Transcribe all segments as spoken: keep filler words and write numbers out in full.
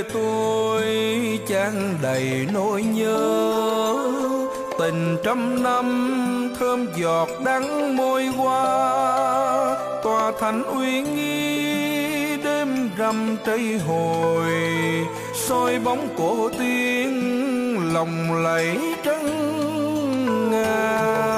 quê tôi chan đầy nỗi nhớ, tình trăm năm thơm giọt đắng môi qua, tòa thành uy nghi đêm rằm trái hồi, soi bóng cổ tiên lòng lẫy trắng ngà.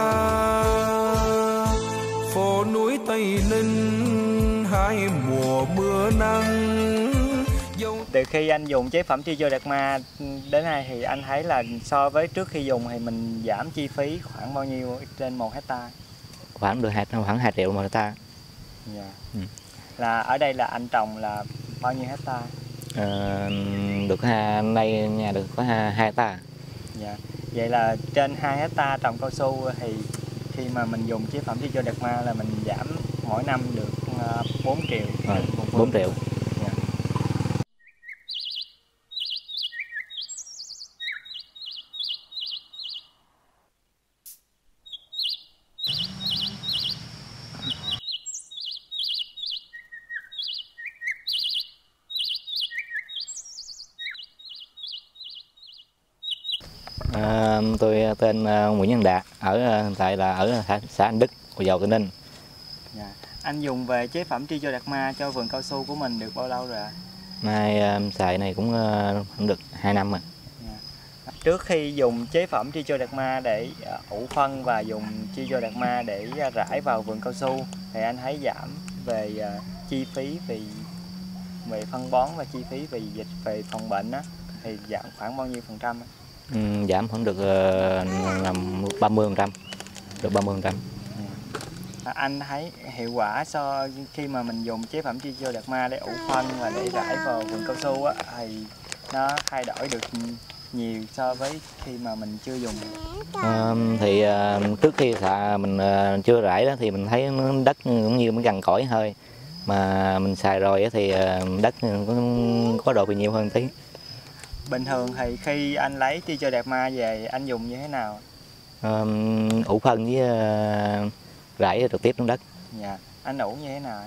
Phố núi Tây Ninh hai mùa mưa nắng. Từ khi anh dùng chế phẩm Tricho Đạt Ma đến nay thì anh thấy là so với trước khi dùng thì mình giảm chi phí khoảng bao nhiêu trên một hecta? Khoảng được hai khoảng hai triệu một hecta. Dạ. Ừ. Là ở đây là anh trồng là bao nhiêu hecta? À, được hai nay nhà được có hai hecta. Dạ. Vậy là trên hai hecta trồng cao su thì khi mà mình dùng chế phẩm Tricho Đạt Ma là mình giảm mỗi năm được bốn triệu. À, bốn triệu. Dạ. À, tôi tên Nguyễn Nhân Đạt, ở tại là ở xã Anh Đức, Hồ Dầu, Tây Ninh. Dạ. Anh dùng về chế phẩm Tricho Đạt Ma cho vườn cao su của mình được bao lâu rồi ạ? Nay xài này cũng cũng được hai năm rồi. Dạ. Trước khi dùng chế phẩm Tricho Đạt Ma để ủ phân và dùng Tricho Đạt Ma để rải vào vườn cao su thì anh thấy giảm về chi phí về về phân bón và chi phí về dịch về phòng bệnh á, thì giảm khoảng bao nhiêu phần trăm? Ừ, giảm khoảng được uh, ba mươi phần trăm, được ba mươi phần trăm. À, anh thấy hiệu quả so khi mà mình dùng chế phẩm Tricho Đạt Ma để ủ phân và để rải vào vườn cao su á, thì nó thay đổi được nhiều so với khi mà mình chưa dùng. À, thì uh, trước khi xạ mình uh, chưa rải đó thì mình thấy đất cũng như nó gần cỏi hơi, mà mình xài rồi thì uh, đất cũng có độ bị nhiều hơn tí. Bình thường thì khi anh lấy Tricho Đạt Ma về anh dùng như thế nào? À, ủ phân với uh, rải trực tiếp xuống đất. Dạ. Anh ủ như thế nào?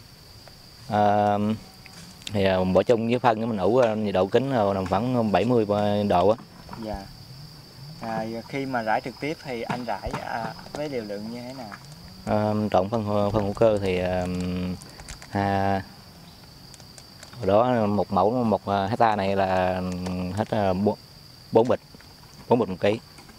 À, thì uh, bỏ chung với phân mình ủ nhiệt độ kính là khoảng bảy mươi độ á. Dạ. À, khi mà rải trực tiếp thì anh rải à, với liều lượng như thế nào? À, trộn phân phân hữu cơ thì uh, à, hồi đó một mẫu một hecta này là hết bốn bịch, bốn bịch một ký.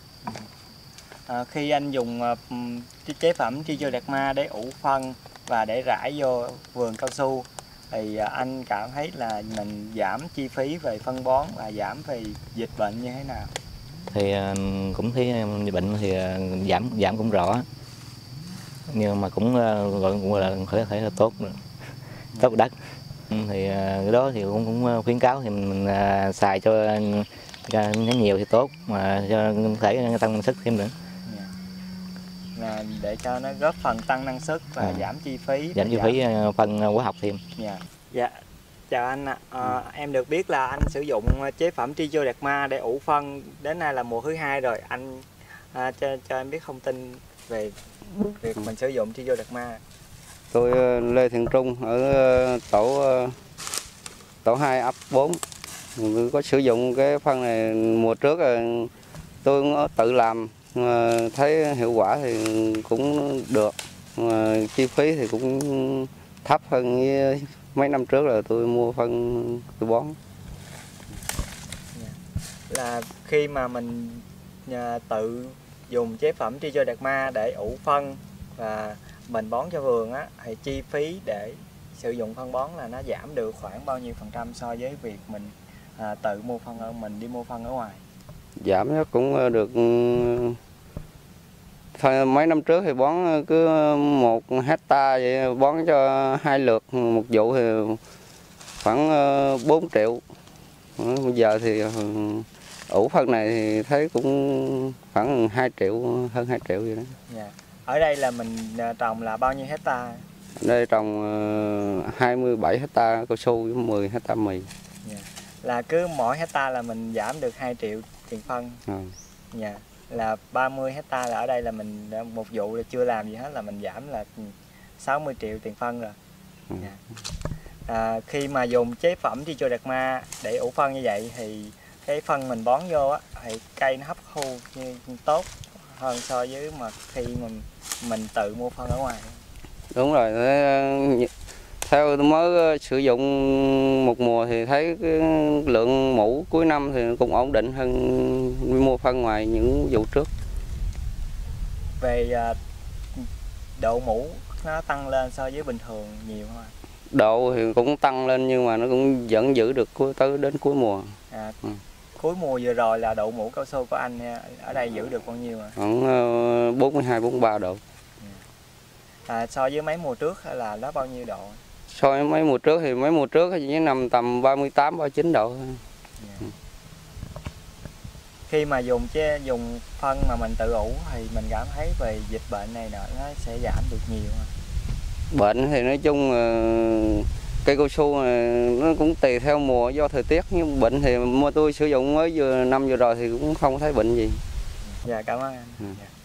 À, khi anh dùng uh, chế phẩm Tricho Đạt Ma để ủ phân và để rải vô vườn cao su thì uh, anh cảm thấy là mình giảm chi phí về phân bón và giảm về dịch bệnh như thế nào? Thì uh, cũng thấy bệnh thì uh, giảm giảm cũng rõ, nhưng mà cũng uh, cũng là có thể là tốt nữa. Tốt đất. Thì cái đó thì cũng, cũng khuyến cáo thì mình, mình uh, xài cho nó nhiều thì tốt, mà cho thể tăng năng suất thêm nữa. Yeah. Là để cho nó góp phần tăng năng suất và à. giảm chi phí. Giảm chi phí giảm... phân hóa học thêm. Yeah. Dạ. Chào anh ạ. À. À, em được biết là anh sử dụng chế phẩm Tricho Đạt Ma để ủ phân đến nay là mùa thứ hai rồi. Anh à, cho cho em biết thông tin về việc mình sử dụng Tricho Đạt Ma. Tôi Lê Thiện Trung ở tổ tổ hai ấp bốn có sử dụng cái phân này mùa trước rồi, tôi cũng tự làm thấy hiệu quả thì cũng được, mà chi phí thì cũng thấp hơn như mấy năm trước là tôi mua phân tôi bón. Là khi mà mình tự dùng chế phẩm Tricho Đạt Ma để ủ phân và mình bón cho vườn á, thì chi phí để sử dụng phân bón là nó giảm được khoảng bao nhiêu phần trăm so với việc mình à, tự mua phân ở mình đi mua phân ở ngoài? Giảm nó cũng được. Mấy năm trước thì bón cứ một hecta vậy, bón cho hai lượt một vụ thì khoảng bốn triệu. Bây giờ thì ủ phân này thì thấy cũng khoảng hai triệu, hơn hai triệu vậy đó. Yeah. Ở đây là mình trồng là bao nhiêu hecta? Đây trồng hai mươi bảy hecta cao su với mười hecta mì. Yeah. Là cứ mỗi hecta là mình giảm được hai triệu tiền phân. À. Yeah. Là ba mươi hecta là ở đây là mình một vụ là chưa làm gì hết là mình giảm là sáu mươi triệu tiền phân rồi. Ừ. Yeah. À, khi mà dùng chế phẩm Trichodderma để ủ phân như vậy thì cái phân mình bón vô á thì cây nó hấp thu như tốt hơn so với mà khi mình mình tự mua phân ở ngoài. Đúng rồi, theo tôi mới sử dụng một mùa thì thấy cái lượng mủ cuối năm thì cũng ổn định hơn mua phân ngoài những vụ trước. Về độ mủ nó tăng lên so với bình thường nhiều không ạ? Độ thì cũng tăng lên nhưng mà nó cũng vẫn giữ được tới đến cuối mùa. À, ừ. Cuối mùa vừa rồi là độ mủ cao su của anh ở đây giữ được bao nhiêu ạ? Khoảng bốn mươi hai bốn mươi ba độ. À, so với mấy mùa trước là nó bao nhiêu độ? So với mấy mùa trước thì mấy mùa trước chỉ nằm tầm ba mươi tám ba mươi chín độ. Yeah. Khi mà dùng chế dùng phân mà mình tự ủ thì mình cảm thấy về dịch bệnh này nọ nó sẽ giảm được nhiều không? Bệnh thì nói chung cây cao su này nó cũng tùy theo mùa do thời tiết, nhưng bệnh thì mua tôi sử dụng mới vừa năm vừa rồi thì cũng không thấy bệnh gì. Dạ, cảm ơn anh. Ừ. Dạ.